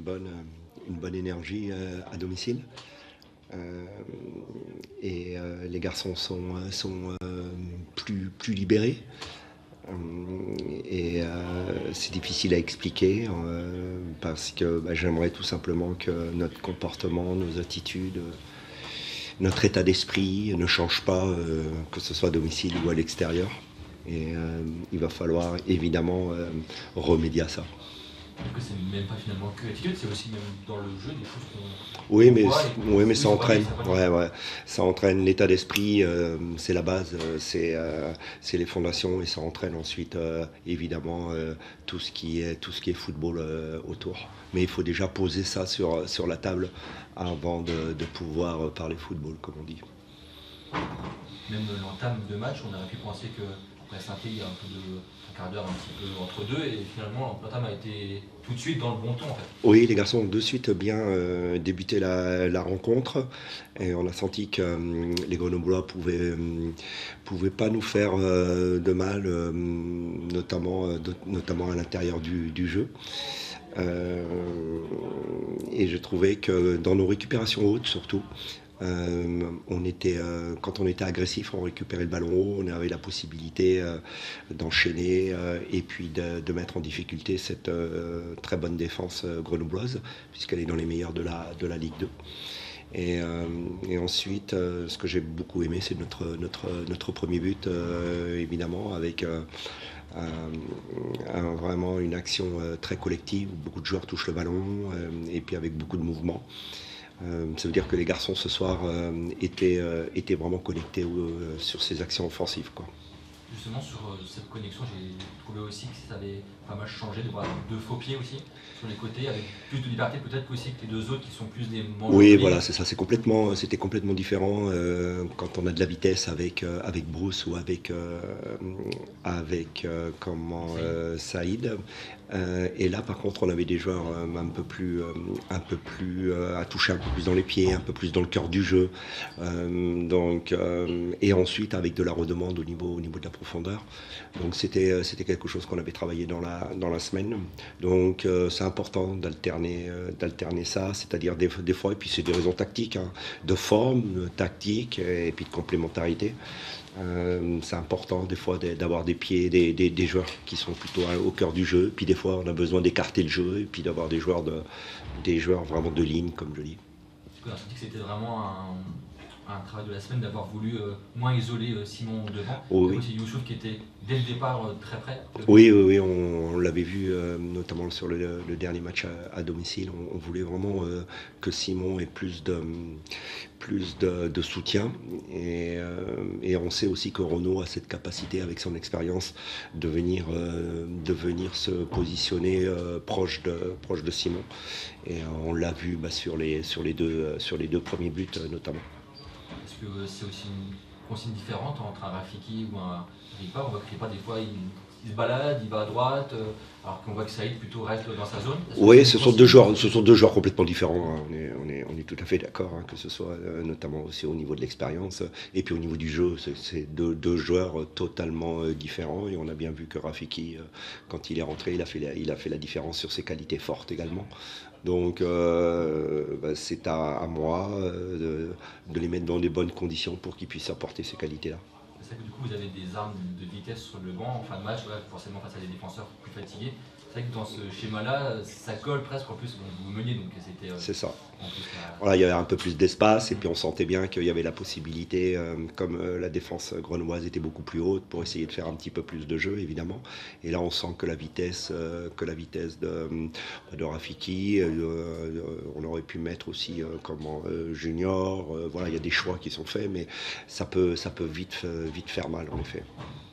une bonne énergie à domicile. Les garçons sont plus libérés. C'est difficile à expliquer parce que j'aimerais tout simplement que notre comportement, nos attitudes, notre état d'esprit ne change pas, que ce soit à domicile ou à l'extérieur. Il va falloir évidemment remédier à ça. Parce que c'est même pas finalement que l'attitude, c'est aussi même dans le jeu des choses qu'on oui, mais ça entraîne. Ouais. Ça entraîne l'état d'esprit, c'est la base, c'est les fondations et ça entraîne ensuite évidemment tout ce qui est football autour. Mais il faut déjà poser ça sur la table avant de pouvoir parler football, comme on dit. Même l'entame de match, on aurait pu penser que après Saint-Étienne, il y a un peu de quart d'heure un petit peu entre deux et finalement l'entame a été tout de suite dans le bon ton en fait. Oui, les garçons ont de suite bien débuté la rencontre et on a senti que les Grenoblois pouvaient pas nous faire de mal, notamment à l'intérieur du jeu. Et je trouvais que dans nos récupérations hautes surtout, quand on était agressif, on récupérait le ballon haut, on avait la possibilité d'enchaîner et puis de mettre en difficulté cette très bonne défense grenobloise, puisqu'elle est dans les meilleurs de la Ligue 2. Et ensuite, ce que j'ai beaucoup aimé, c'est notre premier but, évidemment, avec vraiment une action très collective, où beaucoup de joueurs touchent le ballon, et puis avec beaucoup de mouvements. Ça veut dire que les garçons ce soir étaient vraiment connectés sur ces actions offensives, quoi. Justement sur cette connexion, j'ai trouvé aussi que ça avait pas mal changé de voir deux faux pieds aussi sur les côtés avec plus de liberté peut-être aussi que les deux autres qui sont plus des mangeurs. Oui, voilà, c'est ça, c'était complètement différent quand on a de la vitesse avec Bruce ou avec Saïd. Et là, par contre, on avait des joueurs un peu plus à toucher un peu plus dans les pieds, un peu plus dans le cœur du jeu. Et ensuite, avec de la redemande au niveau de la profondeur. Donc, c'était quelque chose qu'on avait travaillé dans la semaine. Donc, c'est important d'alterner ça, c'est-à-dire des fois, et puis c'est des raisons tactiques, hein, de forme, tactique, et puis de complémentarité. C'est important des fois d'avoir des pieds, des joueurs qui sont plutôt au cœur du jeu. Puis des fois, on a besoin d'écarter le jeu et puis d'avoir des joueurs vraiment de ligne, comme je dis. On a senti que c'était vraiment un travail de la semaine d'avoir voulu moins isoler Simon devant. Oh, oui. Aussi Youssouf qui était dès le départ très près. Oui, on l'avait vu notamment sur le dernier match à domicile. On voulait vraiment que Simon ait plus de soutien. Et on sait aussi que Renaud a cette capacité, avec son expérience, de venir se positionner proche de Simon. Et on l'a vu sur les deux premiers buts notamment. Est-ce que c'est aussi une consigne différente entre un Rafiki ou un Ripa? On voit que Ripa, des fois, il se balade, il va à droite, alors qu'on voit que Saïd plutôt reste dans sa zone. Oui, ce sont deux joueurs complètement différents. Hein. On est tout à fait d'accord, hein, que ce soit notamment aussi au niveau de l'expérience et puis au niveau du jeu. C'est deux joueurs totalement différents. Et on a bien vu que Rafiki, quand il est rentré, il a fait la différence sur ses qualités fortes également. Donc c'est à moi de les mettre dans les bonnes conditions pour qu'ils puissent apporter ces qualités-là. C'est vrai que du coup vous avez des armes de vitesse sur le banc en fin de match, forcément face à des défenseurs plus fatigués. C'est vrai que dans ce schéma-là, ça colle presque, en plus vous meniez, donc c'était... C'est ça. Voilà, il y avait un peu plus d'espace et puis on sentait bien qu'il y avait la possibilité, comme la défense grenobloise était beaucoup plus haute, pour essayer de faire un petit peu plus de jeu évidemment. Et là on sent que la vitesse de Rafiki, on aurait pu mettre aussi Junior. Voilà, il y a des choix qui sont faits, mais ça peut vite faire mal en effet.